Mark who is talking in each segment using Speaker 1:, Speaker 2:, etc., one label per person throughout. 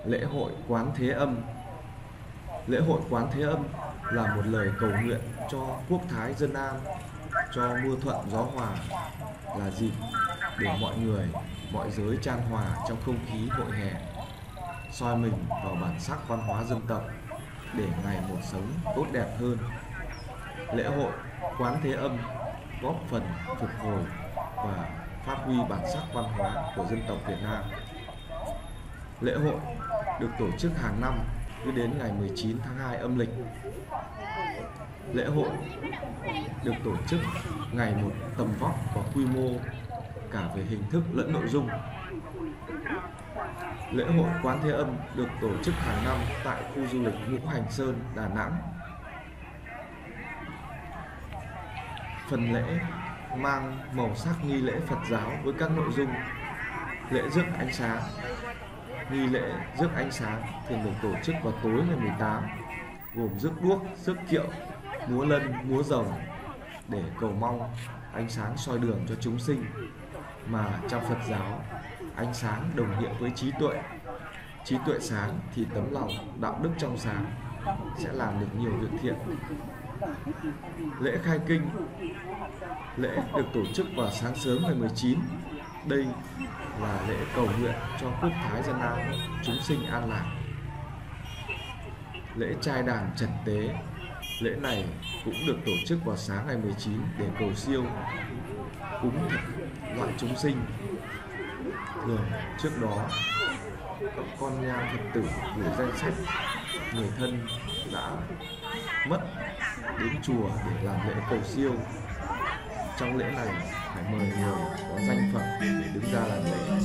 Speaker 1: Lễ hội Quán Thế Âm. Lễ hội Quán Thế Âm là một lời cầu nguyện cho quốc thái dân an, cho mưa thuận gió hòa, là dịp để mọi người, mọi giới chan hòa trong không khí hội hè, soi mình vào bản sắc văn hóa dân tộc để ngày một sống tốt đẹp hơn. Lễ hội Quán Thế Âm góp phần phục hồi và phát huy bản sắc văn hóa của dân tộc Việt Nam. Lễ hội được tổ chức hàng năm cứ đến ngày 19 tháng 2 âm lịch. Lễ hội được tổ chức ngày một tầm vóc và quy mô cả về hình thức lẫn nội dung. Lễ hội Quán Thế Âm được tổ chức hàng năm tại khu du lịch Ngũ Hành Sơn, Đà Nẵng. Phần lễ mang màu sắc nghi lễ Phật giáo với các nội dung lễ rước ánh sáng. Nghi lễ rước ánh sáng thường được tổ chức vào tối ngày 18, gồm rước đuốc, rước kiệu, múa lân, múa rồng để cầu mong ánh sáng soi đường cho chúng sinh. Mà trong Phật giáo, ánh sáng đồng nghĩa với trí tuệ. Trí tuệ sáng thì tấm lòng, đạo đức trong sáng sẽ làm được nhiều việc thiện. Lễ khai kinh. Lễ được tổ chức vào sáng sớm ngày 19. Đây là lễ cầu nguyện cho quốc thái dân an, chúng sinh an lạc. Lễ trai đàn trần tế. Lễ này cũng được tổ chức vào sáng ngày 19 để cầu siêu, cúng thịt loại chúng sinh. Thường trước đó, các con nhang Phật tử gửi danh sách người thân đã mất đến chùa để làm lễ cầu siêu. Trong lễ này phải mời người có danh Phật để đứng ra làm lễ.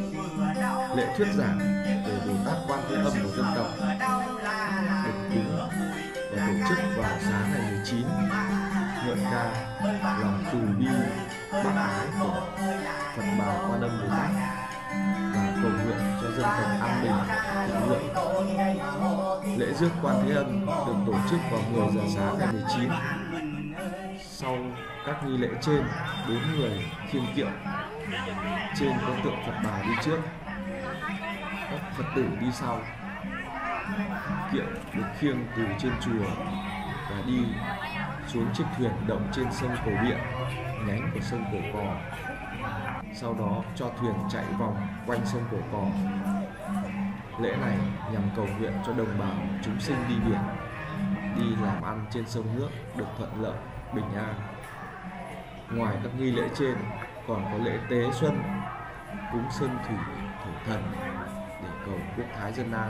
Speaker 1: Lễ thuyết giảng về Bồ Tát Quan Thế Âm của dân tộc được cúng và tổ chức vào sáng ngày 19, ngợi ca lòng từ bi bác ái của Phật Bà Quan Âm Bồ Tát và cầu nguyện cho dân tộc an bình, thịnh vượng. Lễ rước Quan Thế Âm được tổ chức vào 10 giờ sáng ngày 19. Sau các nghi lễ trên, 4 người khiêng kiệu, trên có tượng Phật Bà đi trước, các Phật tử đi sau. Kiệu được khiêng từ trên chùa và đi xuống chiếc thuyền động trên sông Cổ Biện, nhánh của sông Cổ Cò. Sau đó cho thuyền chạy vòng quanh sông Cổ Cò. Lễ này nhằm cầu nguyện cho đồng bào chúng sinh đi biển, đi làm ăn trên sông nước được thuận lợi, bình an. Ngoài các nghi lễ trên, còn có lễ tế xuân, cúng sơn thủy, thổ thần để cầu quốc thái dân an.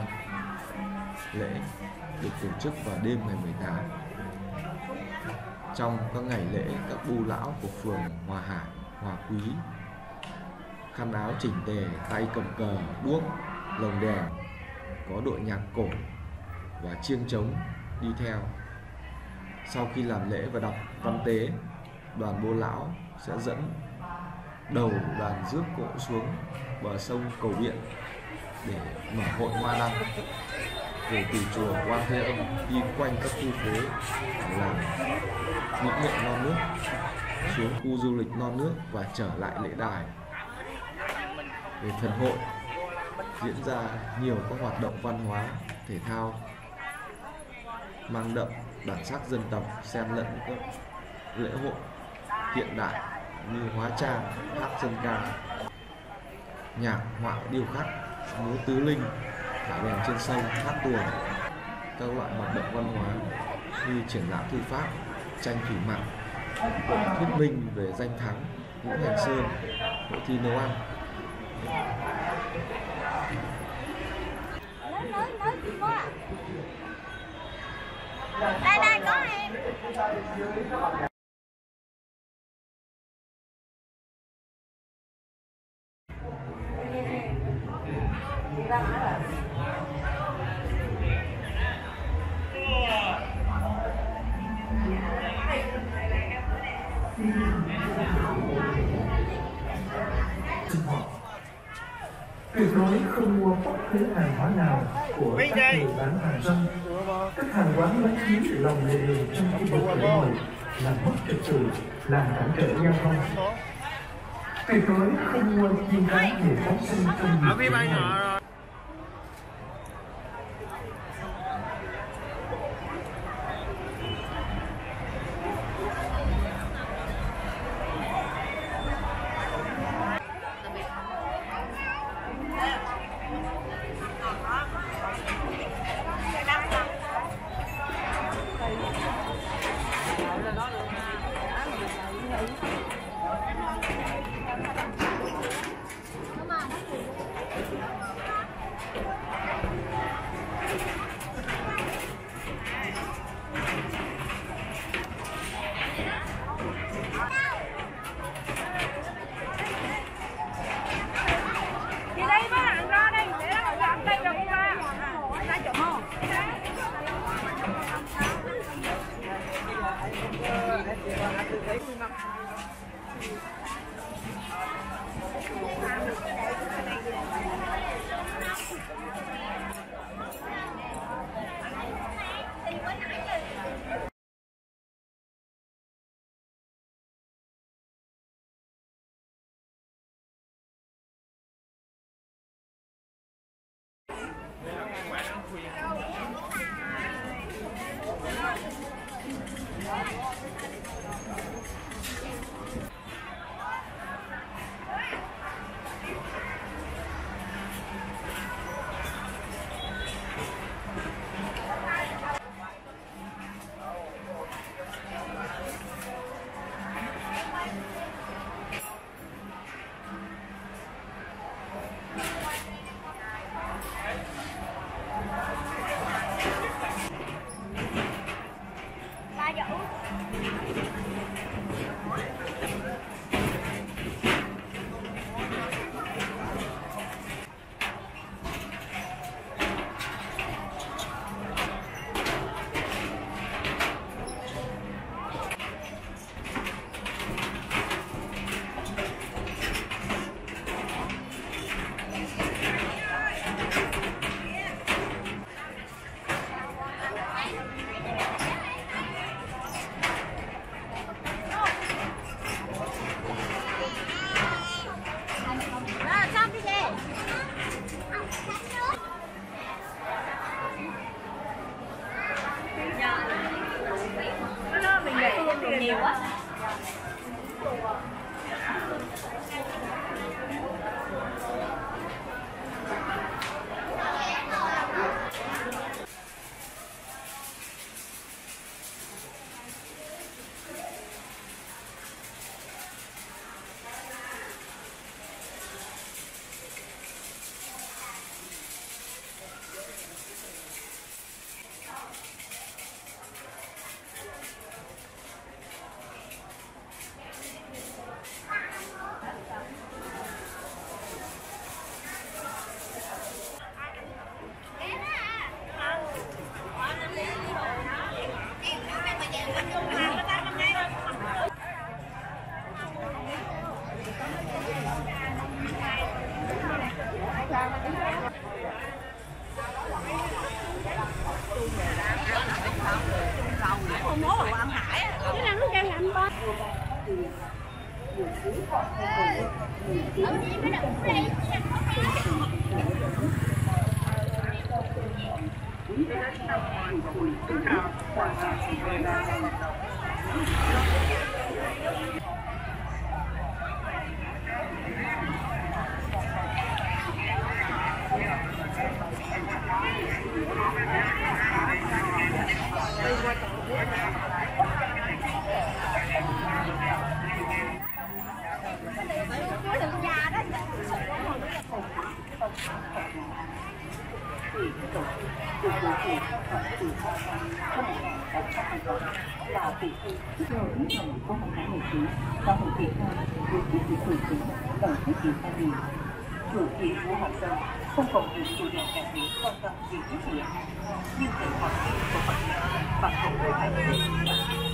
Speaker 1: Lễ được tổ chức vào đêm ngày 18. Trong các ngày lễ, các bưu lão của phường Hòa Hải, Hòa Quý khăn áo chỉnh tề, tay cầm cờ, đuốc, lồng đèn, có đội nhạc cổ và chiêng trống đi theo. Sau khi làm lễ và đọc văn tế, đoàn bô lão sẽ dẫn đầu đoàn rước cỗ xuống bờ sông Cầu Biện để mở hội hoa đăng, rồi từ chùa Quan Thế Âm đi quanh các khu phố làm mỹ nghệ non nước, xuống khu du lịch non nước và trở lại lễ đài. Về phần hội, diễn ra nhiều các hoạt động văn hóa, thể thao mang đậm bản sắc dân tộc, xen lẫn các lễ hội hiện đại như hóa trang, hát dân ca, nhạc họa điêu khắc, múa tứ linh, thả đèn trên sông, hát tuồng, các loại hoạt động văn hóa như triển lãm thư pháp, tranh thủy mặc, hội thuyết minh về danh thắng Ngũ Hành Sơn, hội thi nấu ăn.
Speaker 2: Đây có em.
Speaker 3: Tuyệt đối không mua bất cứ hàng hóa nào của các người bán hàng rong. Các hàng quán lấn chiếm lòng lề đường trong khu vực lễ hội làm mất trật tự, làm cản trở giao thông. Tuyệt đối không mua chiên cá để phóng sinh trong dịp lễ hội.
Speaker 2: nhiều quá.
Speaker 4: là tỷ phú trước đầu ít ngày của 2019 và hội Việt Nam được thiết bị khởi xướng ở thế kỷ 2000. Chủ kỳ của học sinh không còn việc chủ đề đại biểu quan tâm việc thiết hiện, nhưng sự học sinh của Phật giáo và cộng đồng